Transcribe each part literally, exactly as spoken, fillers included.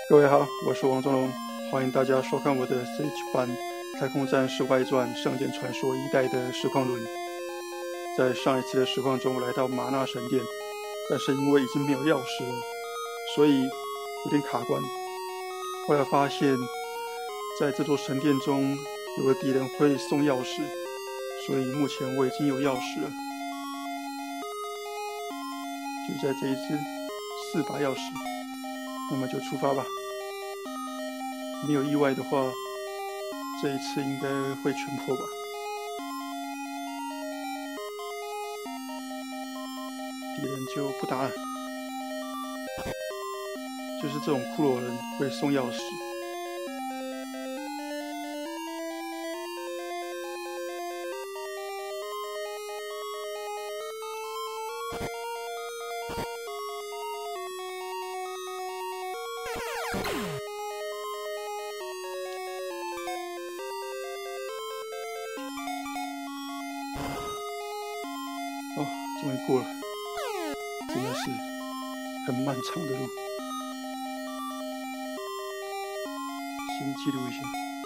各位好，我是王中龙，欢迎大家收看我的 Switch 版《太空战士外传：圣剑传说一代》的实况录影。在上一次的实况中，我来到玛纳神殿，但是因为已经没有钥匙了，所以有点卡关。后来发现，在这座神殿中有个敌人会送钥匙，所以目前我已经有钥匙了。就在这一次四把钥匙，那么就出发吧。没有意外的话，这一次应该会全破吧。敌人就不打了，就是这种骷髅人会送钥匙。哦，终于过了，真的是很漫长的路。先记录一下。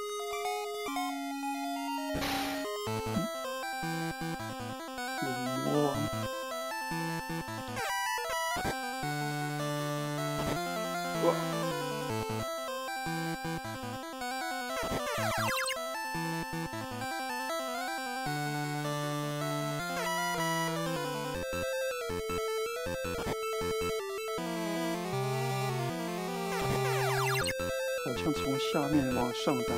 有魔王。哇！好像从下面往上打，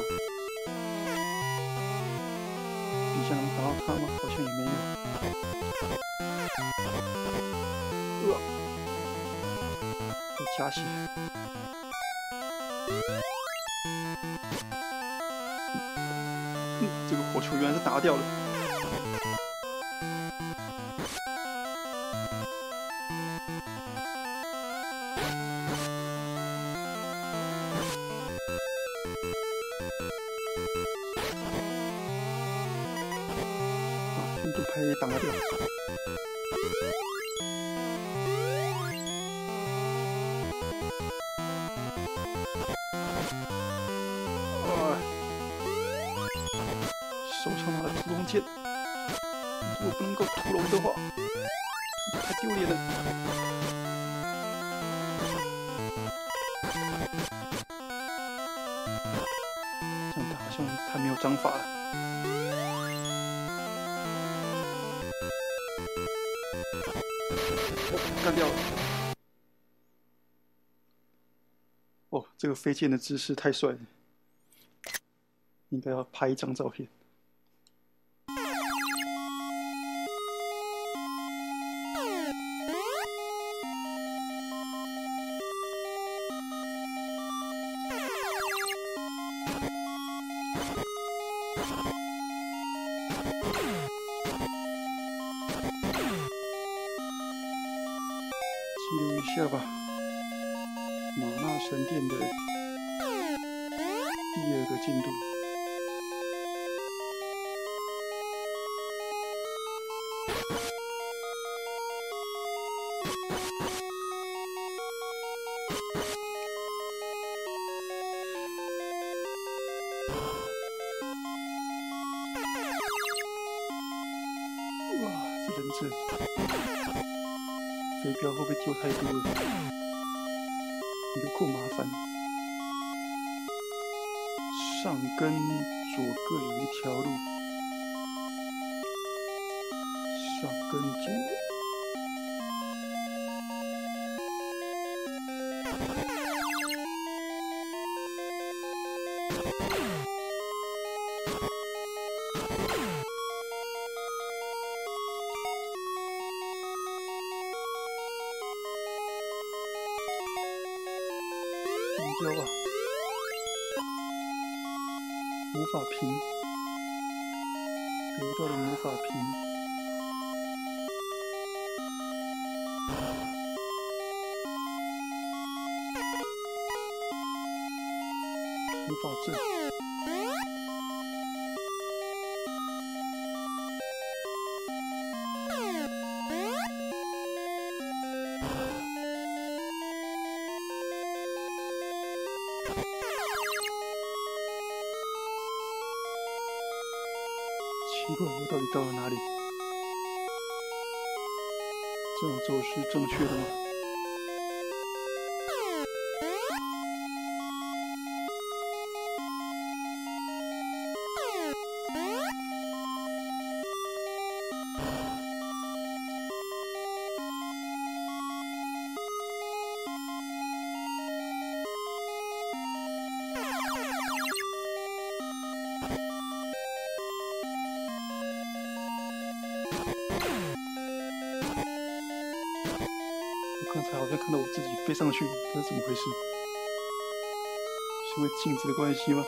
比较能打到他吗？好像也没有。呃，要加血。嗯，这个火球原来是打掉了。印度牌也挡了掉。啊！手上拿了屠龙剑，如果不能够屠龙的话，太丢脸了。这样打好像太没有章法了。干掉了！哦，这个飞剑的姿势太帅了，应该要拍一张照片。记录一下吧，玛纳神殿的第二个进度。哇，这人质！飞镖会不会丢太多了？有够麻烦。上跟左各有一条路，上跟左。丢啊！魔法瓶，得到了魔法瓶。魔法阵。 奇怪，我到底到了哪里？这样做是正确的吗？刚才好像看到我自己飞上去，这是怎么回事？是因为镜子的关系吗？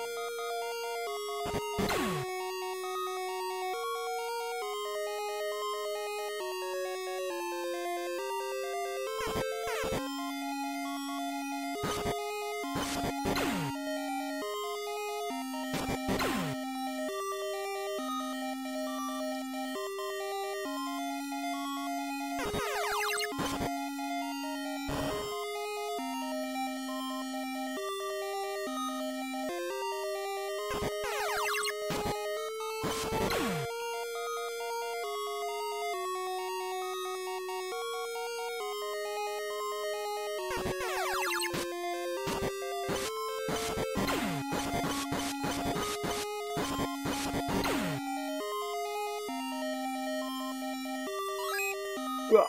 啊！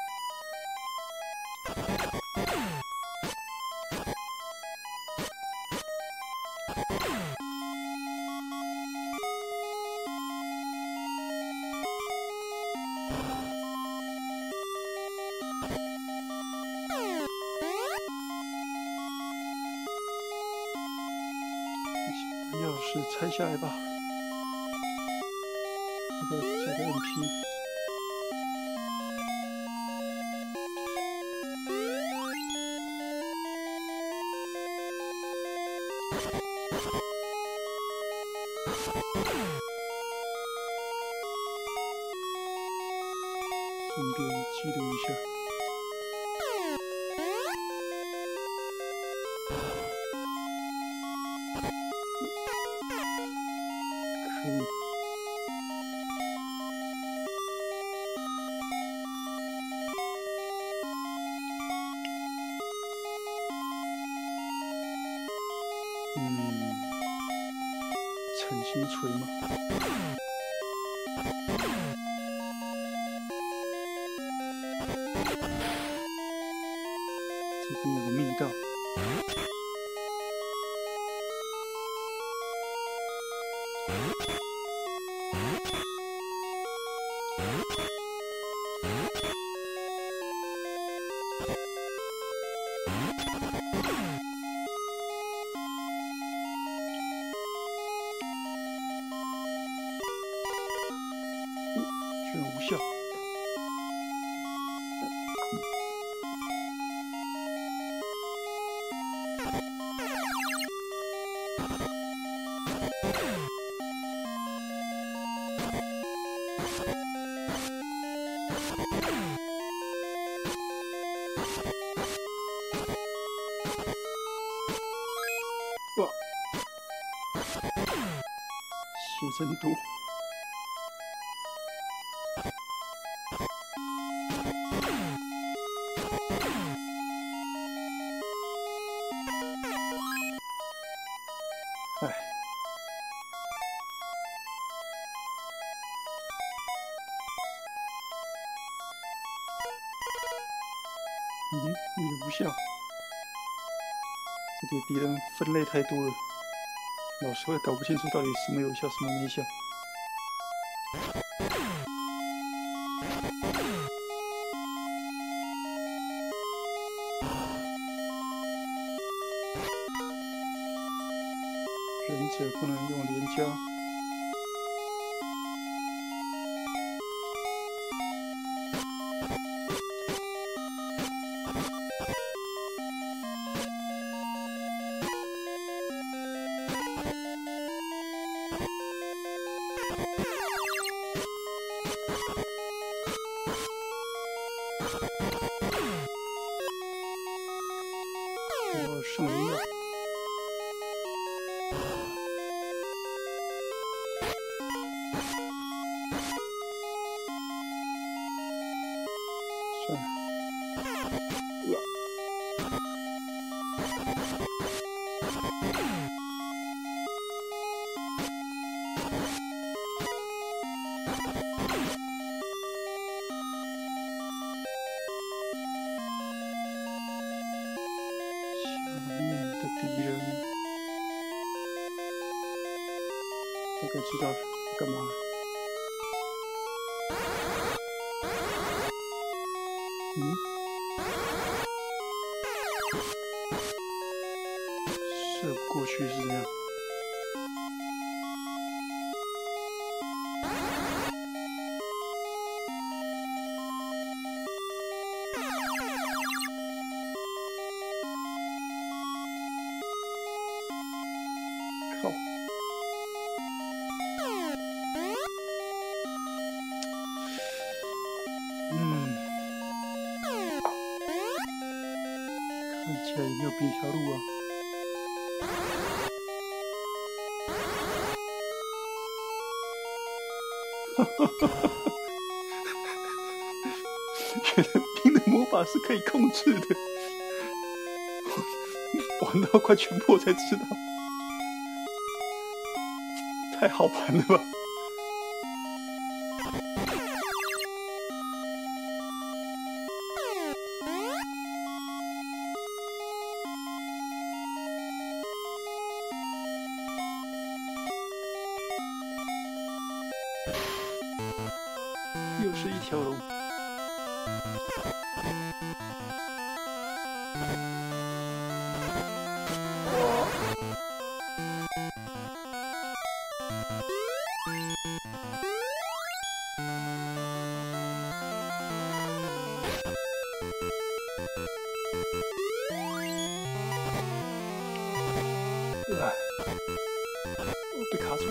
钥匙拆下来吧，这个加个 N P。顺便记录一下。可恶！嗯，澄清锤吗？这边有个密道。居然无效！哇！写真多。哎，嗯，也无效。这里敌人分类太多了，老实话搞不清楚到底什么有效，什么没效。忍者不能用连胶。我圣灵药。 大概知道干嘛。嗯，射不过去是这样。靠！嗯，看起来也没有别条路啊。哈哈哈哈哈！原来冰的魔法是可以控制的，玩到快全破才知道，太好玩了吧！又是一条龙。啊！我被卡住。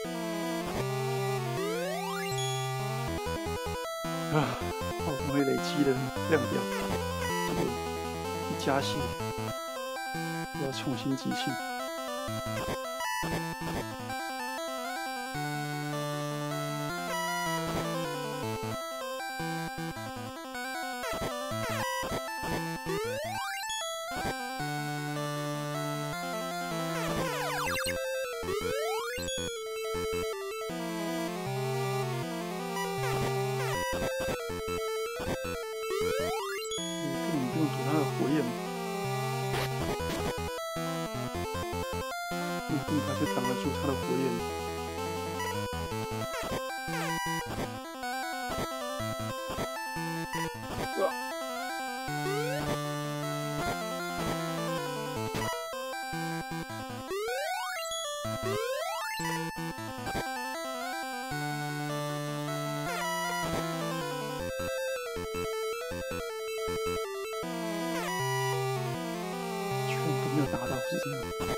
啊！好不容易累积的量表，结果一加血，我要重新集气。用躲他的火焰，用盾牌就挡得住他的火焰。哇！没有达到，是这样。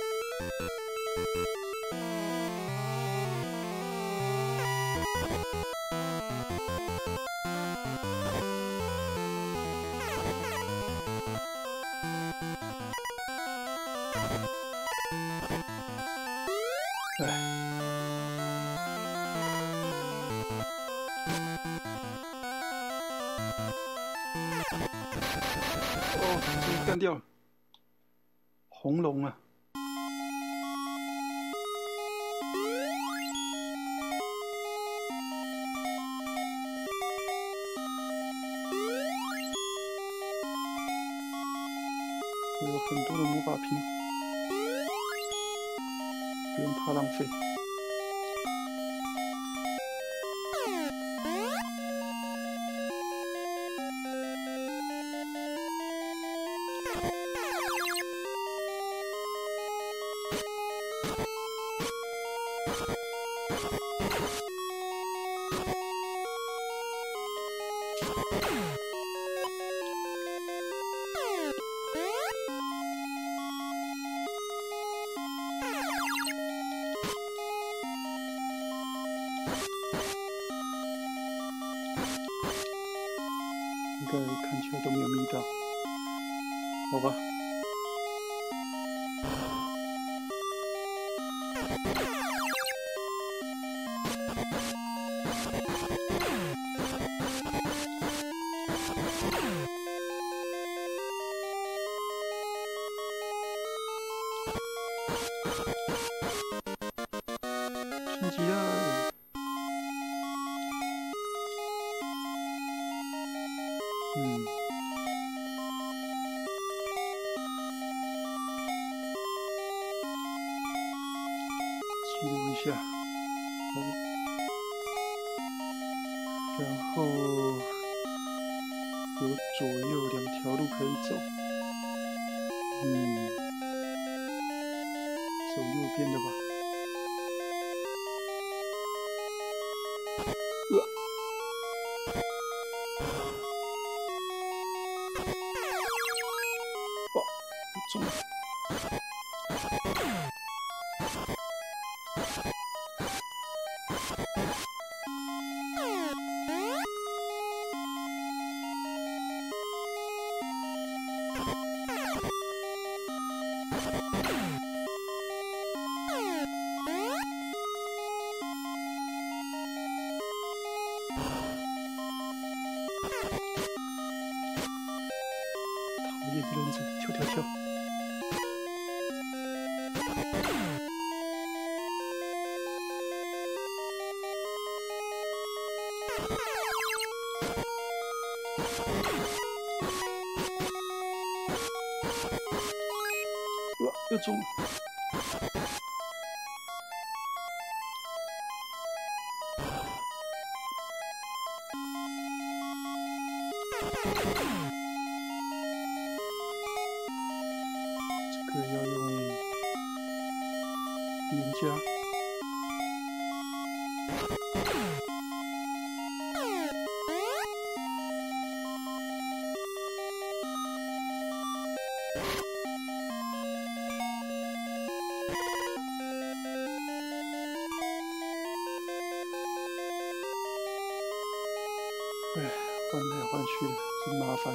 哎，哦，终于干掉了。红龙啊！我有很多的魔法瓶，不用怕浪费。应该看起来都没有密到，好吧。 升级了。嗯。记录一下。好。然后有左右两条路可以走。嗯。走右边的吧。呃。哇，中了。讨厌的忍者，跳跳跳！哇，又中了！这个要用叠加。哎，换来换去的，真麻烦。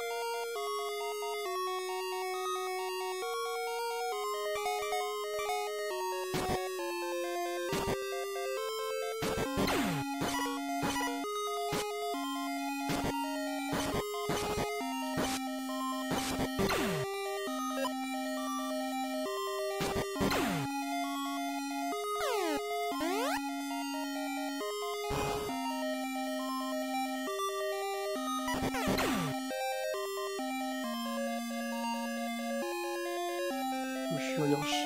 我需要钥匙。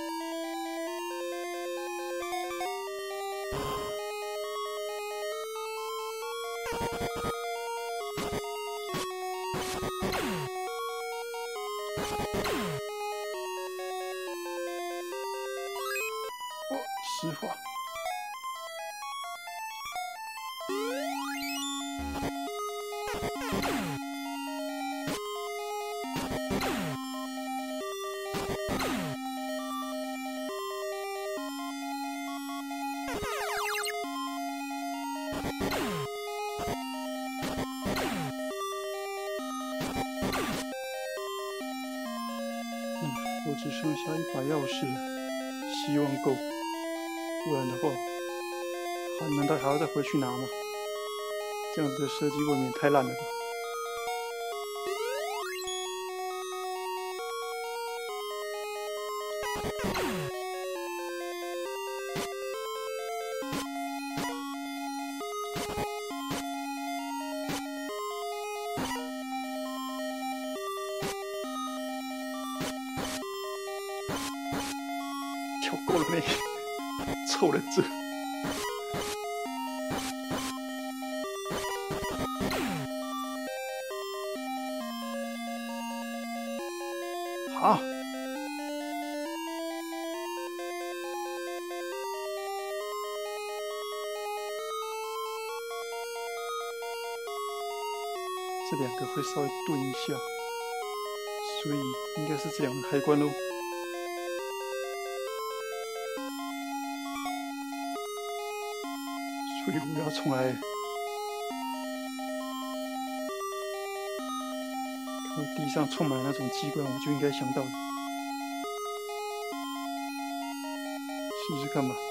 哦，石化。嗯，我只剩下一把钥匙了，希望够，不然的话，还难道还要再回去拿吗？这样子的设计未免太烂了吧！跳够了没？臭人这！好。这两个会稍微顿一下，所以应该是这两个开关喽。所以我要重来。看到地上充满了那种机关，我就应该想到的。试试看吧。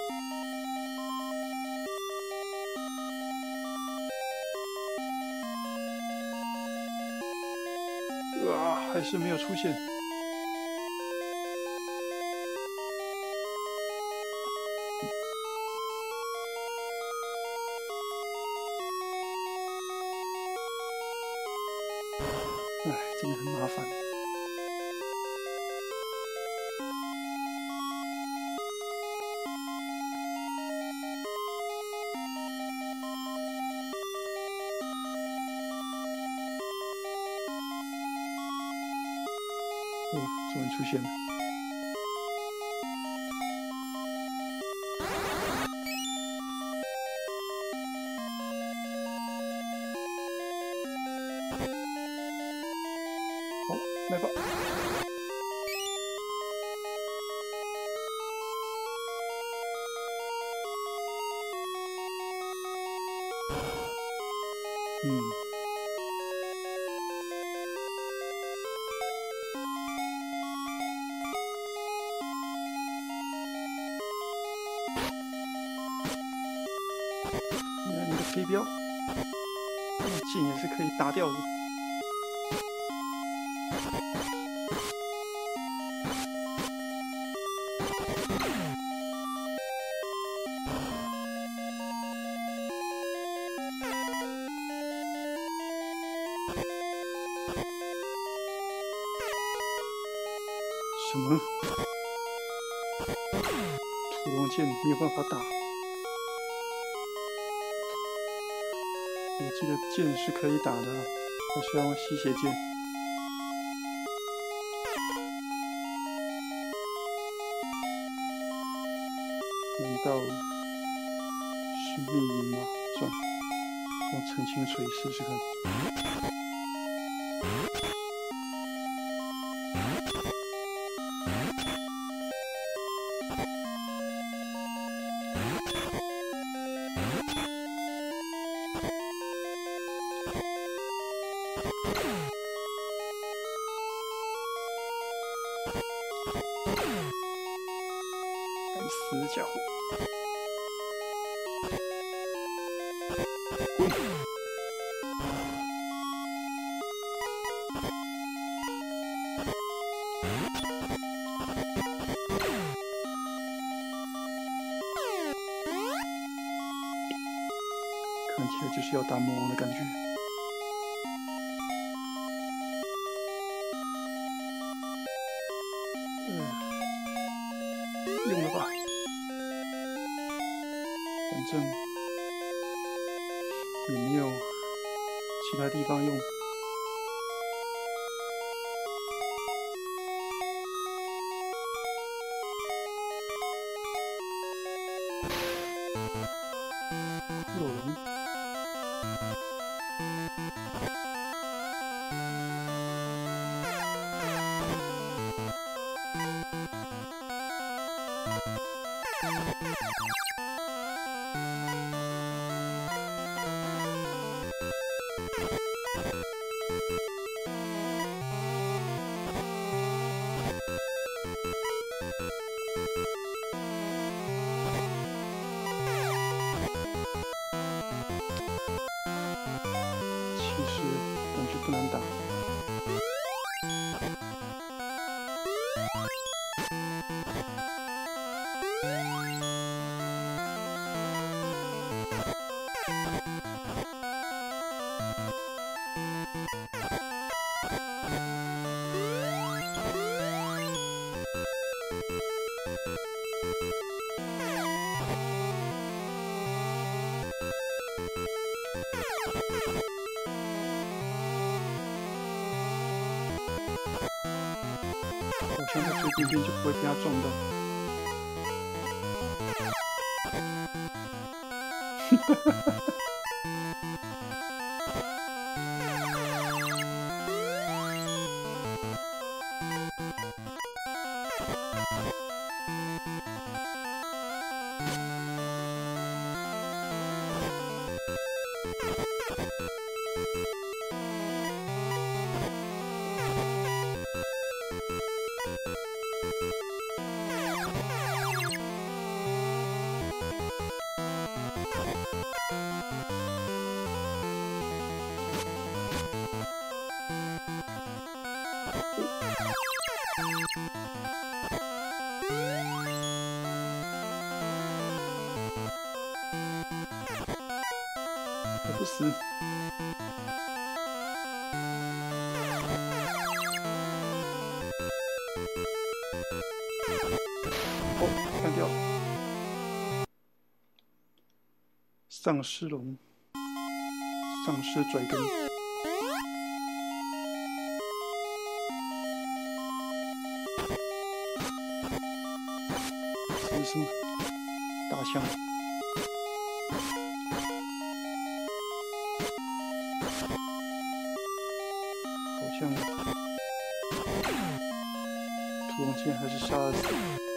啊，还是没有出现。 真的很麻烦。哦，终于出现了。好，来吧。嗯。原来你的飞镖，剑也是可以打掉的。什么？屠龙剑没有办法打？我记得剑是可以打的，还是要用吸血剑？难道是秘银吗？算了，用澄清锤试试看。该死的家伙！滚！看起来就是要打魔王的感觉。用了吧，反正也没有其他地方用。骷髅龙。其实感觉不难打。好像在最边边就不会被他撞到。哈哈哈哈。还不死？ 丧尸龙，丧尸拽根。这是什么？大象。好像土龙剑还是沙子。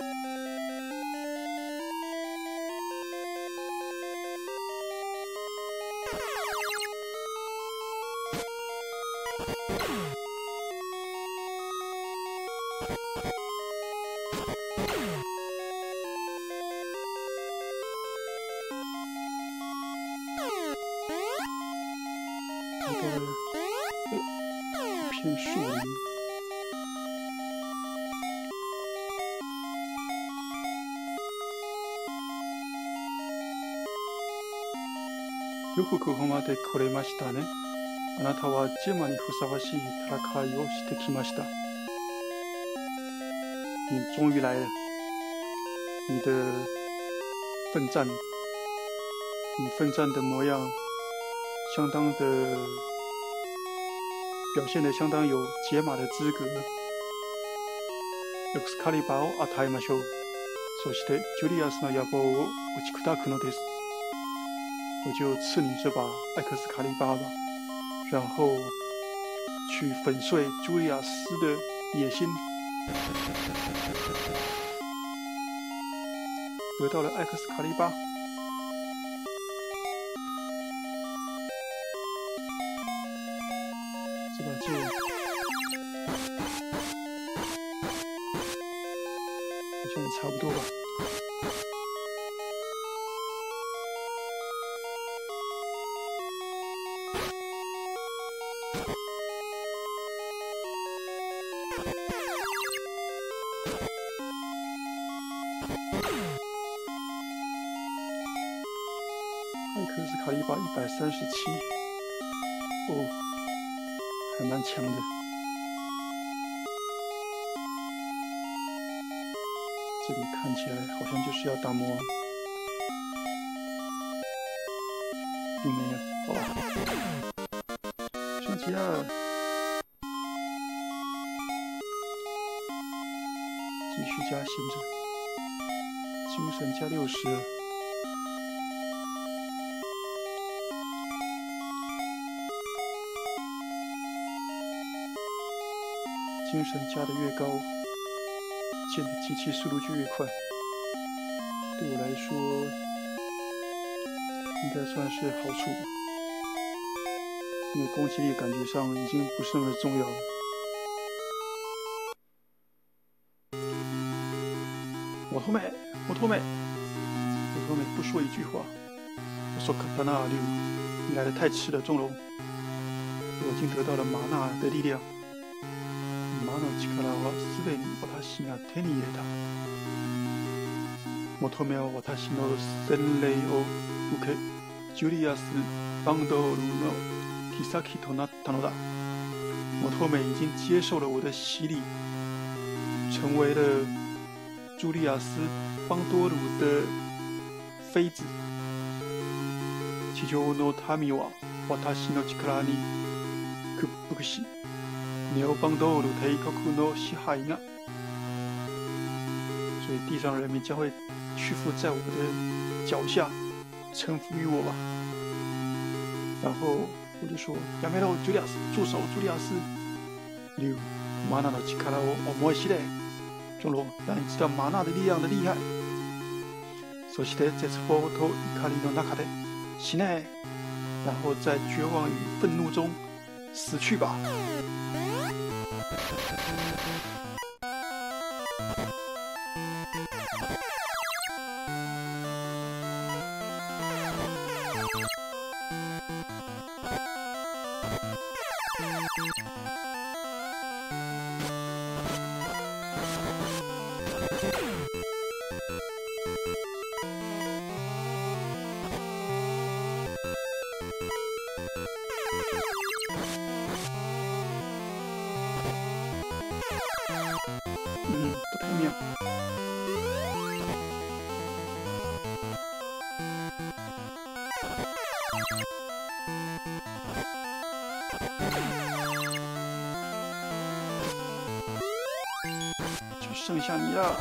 来到了一片树林。よくここまで来れましたね。あなたはジェマにふさわしい戦いをしてきました。你终于来了，你的奋战，你奋战的模样，相当的表现得相当有解码的资格。エクスカリバーを与えましょう。そしてジュリアスの野望を打ち砕くのです。我就赐你这把艾克斯卡利巴吧，然后去粉碎茱莉亚斯的野心。得到了艾克斯卡利巴。这把剑好像也差不多吧。艾克斯卡利巴一百三十七，哦，还蛮强的。这里看起来好像就是要打魔王，并没有。好吧，上级啊！继续加行者，精神加六十。精神加的越高，剑的击气速度就越快。对我来说，应该算是好处吧，因为攻击力感觉上已经不是那么重要了。摩托美，摩托美，摩托美不说一句话。我说：“卡达纳六，你来的太迟了，钟龙。我已经得到了玛纳的力量。魔の力はすでに私が手に入れた。求めは私の洗礼を受け、ジュリアス・バンドールの妃となったのだ。求め已经接受了我的洗礼，成为了朱利亚斯·邦多鲁的妃子。地上の民は私の力に屈服し、ネオバンドール帝国の支配が，所以地上人民将会屈服在我的脚下，臣服于我吧。然后我就说：“やめろ，ジュリアス，住手，朱利亚斯！六玛纳の力を思い知れ，钟罗，让你知道玛纳的力量的厉害。そして絶望と怒りの中で死ね，然后在绝望与愤怒中死去吧。”嗯，不太妙。 就剩下你了。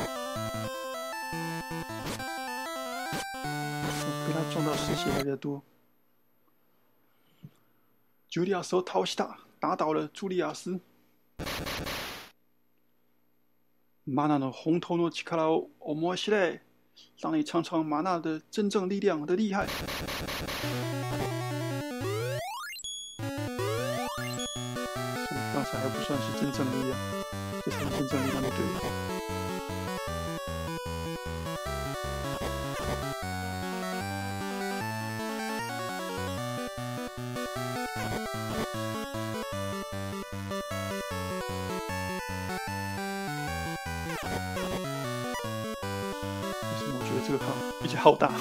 被他撞到失血还比较多。茱莉亚斯倒西塔打倒了茱莉亚斯。玛娜的红头诺奇卡拉欧欧莫西嘞，让你尝尝玛娜的真正力量的厉害。刚才还不算是真正的力量，这才是真正力量就对了。为什么我觉得这个号比较浩大？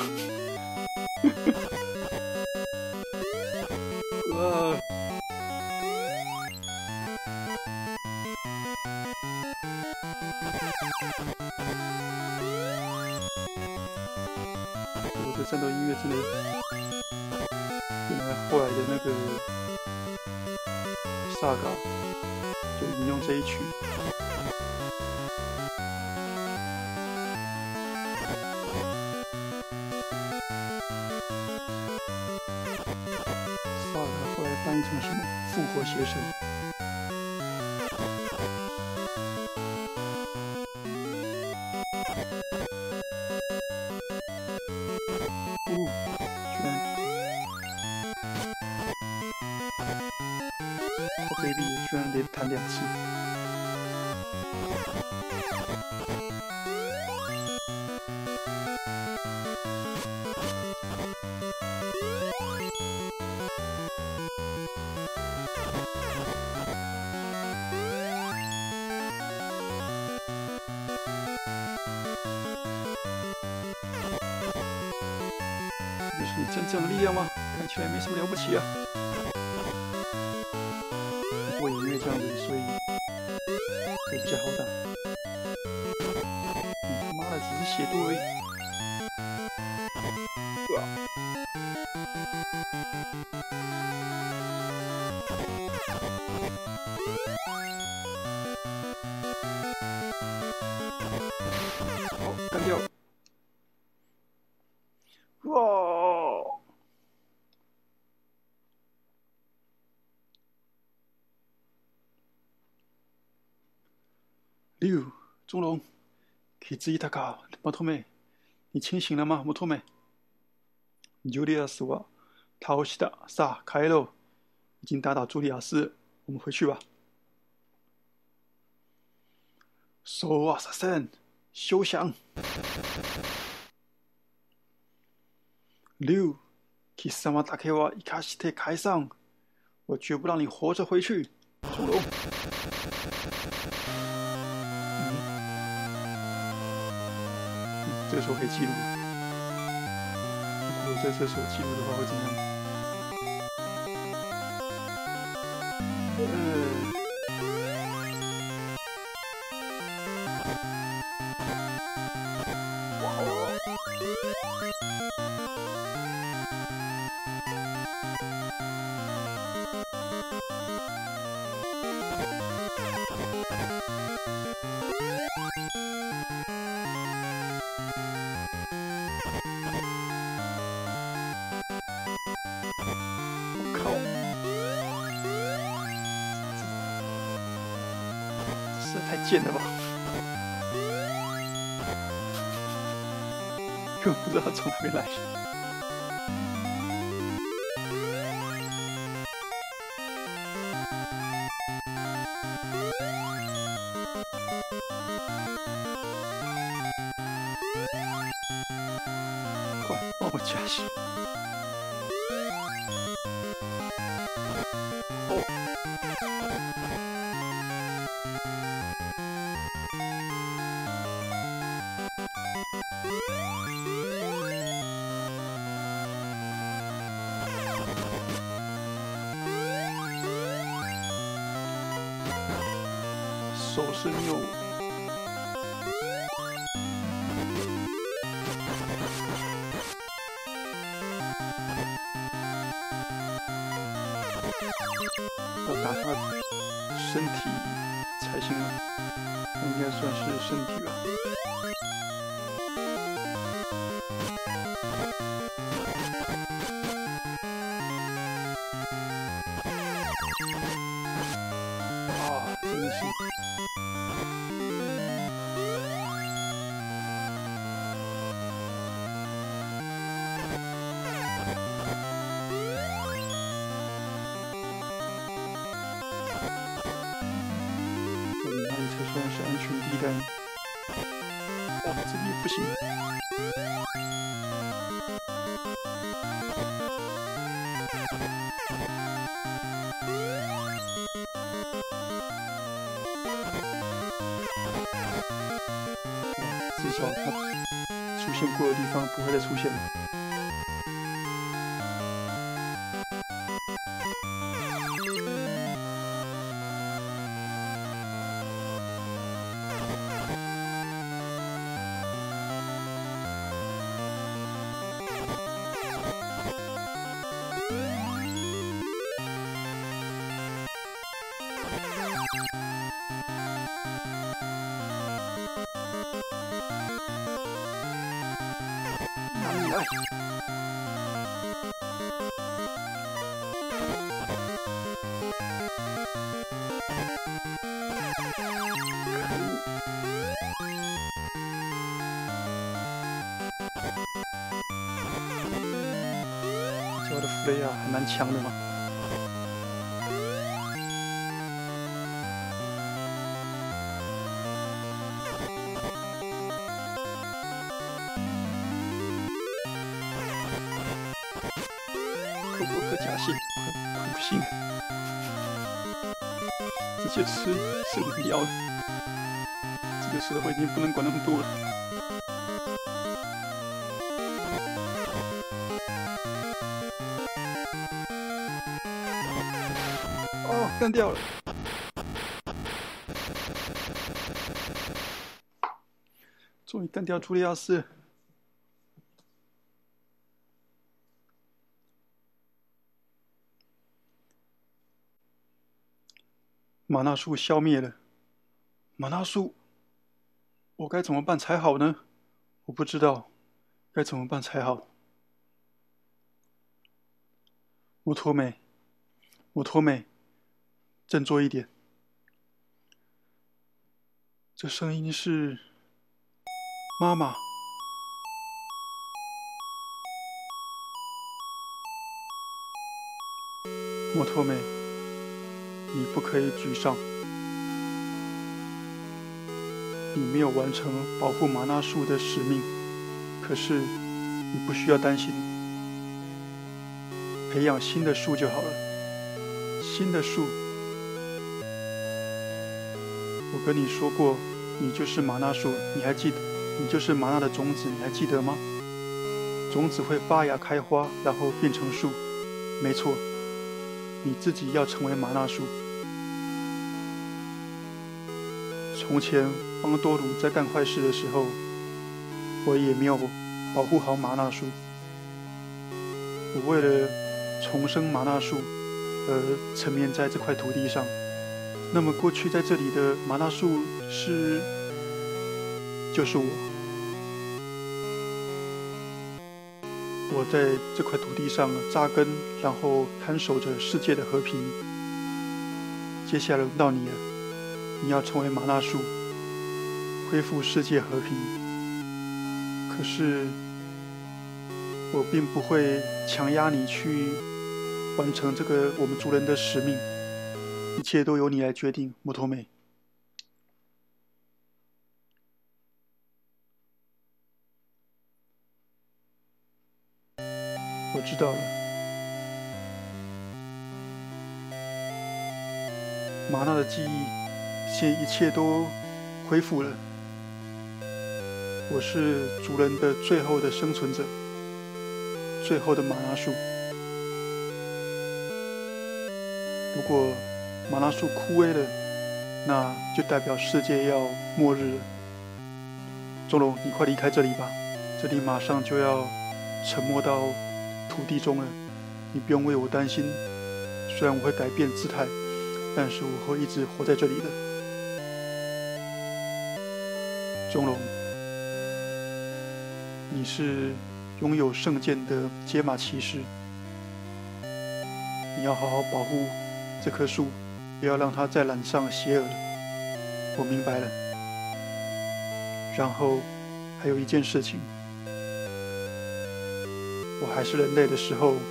呃。我的战斗音乐真的，原来后来的那个萨嘎就引用这一曲。萨嘎后来翻译成什么？复活邪神。baby 也居然连弹两次。这就是你真正的力量吗？看起来没什么了不起啊。不过也因为这样子，所以会比较好打。你他妈的只是血多而已。啊！好，干掉。哇！六，钟龙，可以自己打卡。摩托妹，你清醒了吗？摩托妹。茱莉亚斯瓦，塔西达萨凯罗，已经打倒茱莉亚斯，我们回去吧。索瓦萨森，休想！六，キサマだけは生かして返さん，我绝不让你活着回去，钟龙。嗯，这个时候可以记录。如果在这时候记录的话，会怎么样？呃。太贱了吧！根本不知道他从哪边来。快帮我加血！哦。手是谬误。呃， 打他身体才行啊，那应该算是身体吧。啊，真的是。哪里才算是安全地带呢？哇，这里也不行。哇，至少它出现过的地方不会再出现了。哪里来？这我的弗雷亚还蛮强的嘛。可不可假性？快不行！直接吃是不要了。这个时候已经不能管那么多了。哦，干掉了！终于干掉朱利亚斯。玛纳树消灭了。玛纳树，我该怎么办才好呢？我不知道该怎么办才好。摩托美，摩托美，振作一点。这声音是妈妈。摩托美，你不可以沮丧。你没有完成保护玛纳树的使命，可是你不需要担心，培养新的树就好了。新的树，我跟你说过，你就是玛纳树，你还记得？你就是玛纳的种子，你还记得吗？种子会发芽开花，然后变成树。没错，你自己要成为玛纳树。从前邦多鲁在干坏事的时候，我也没有保护好玛纳树。我为了重生玛纳树而沉眠在这块土地上。那么过去在这里的玛纳树是，就是我。我在这块土地上扎根，然后看守着世界的和平。接下来轮到你了。你要成为玛纳树，恢复世界和平。可是，我并不会强压你去完成这个我们族人的使命，一切都由你来决定，摩托美。我知道了。玛纳的记忆。现一切都恢复了。我是族人的最后的生存者，最后的玛纳树。如果玛纳树枯萎了，那就代表世界要末日了。钟龙，你快离开这里吧，这里马上就要沉没到土地中了。你不用为我担心，虽然我会改变姿态， 但是我会一直活在这里的。钟龙，你是拥有圣剑的阶马骑士，你要好好保护这棵树，不要让它再染上邪恶了。我明白了。然后还有一件事情，我还是人类的时候，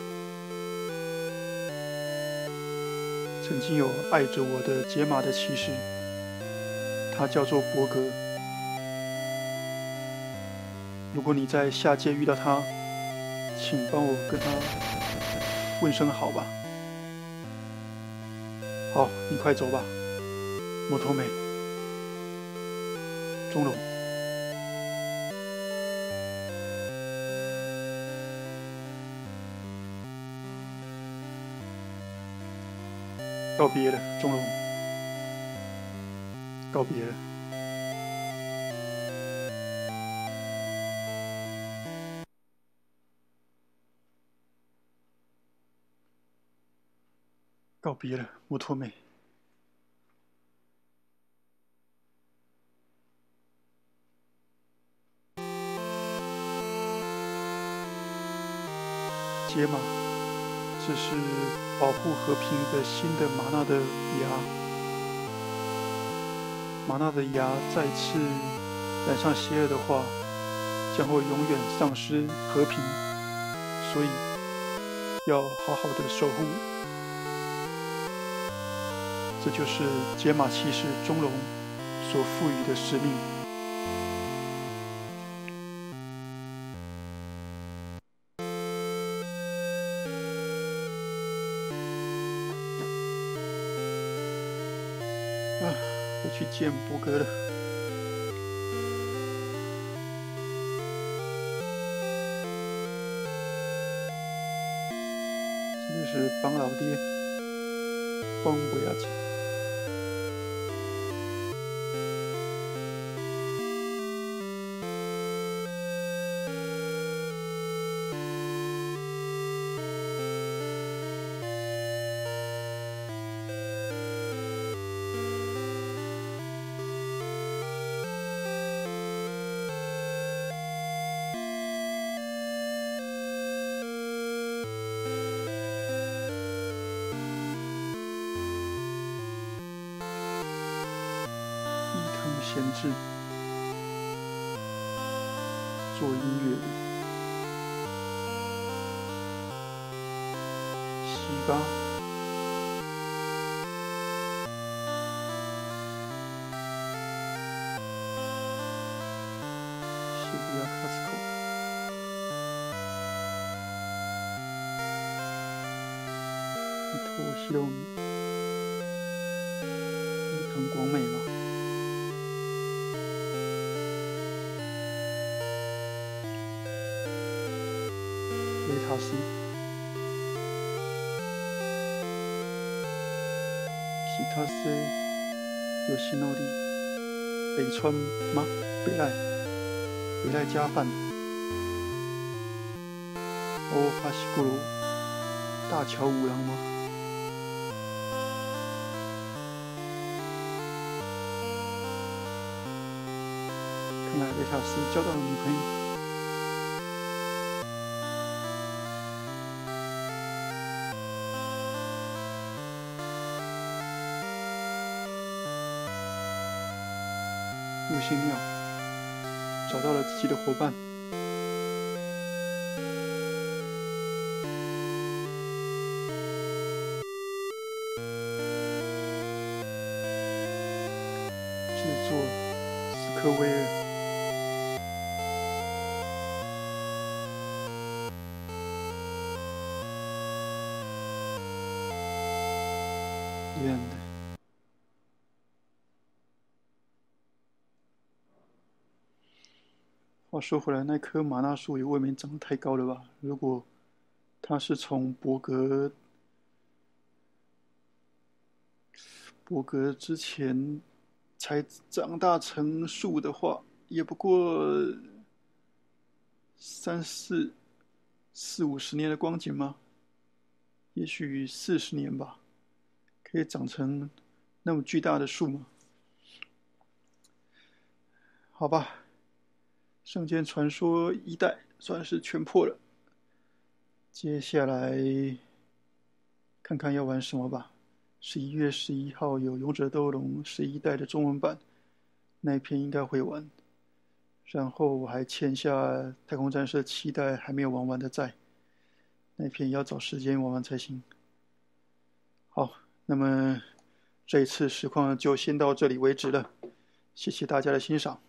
曾经有爱着我的解马的骑士，他叫做伯格。如果你在下界遇到他，请帮我跟他问声好吧。好，你快走吧，摩托美。钟龙，告别了，钟龙，告别了。告别了，摩托美。解马，这是保护和平的新的玛纳的牙。玛纳的牙再次染上邪恶的话，将会永远丧失和平，所以要好好的守护。这就是解马骑士钟龙所赋予的使命。啊，我去见伯格了。这就是帮老爹，帮不要紧。闲置做音乐的西嘎西比亚卡斯口伊藤博美伊藤广美吗？雷塔斯、其他些有西诺里、北川吗？北赖、北赖加饭、欧哈西古鲁、大桥五郎吗？看来雷塔斯交到了女朋友。陆星鸟找到了自己的伙伴，制作斯科威尔。end。话说回来，那棵玛纳树也未免长得太高了吧？如果它是从伯格伯格之前才长大成树的话，也不过三四四五十年的光景吗？也许四十年吧。 可以长成那么巨大的树吗？好吧，圣剑传说一代算是全破了，接下来看看要玩什么吧。十一月十一号有勇者斗龙十一代的中文版，那一篇应该会玩。然后我还欠下太空战士七代还没有玩完的债，那一篇要找时间玩完才行。好，那么这一次实况就先到这里为止了，谢谢大家的欣赏。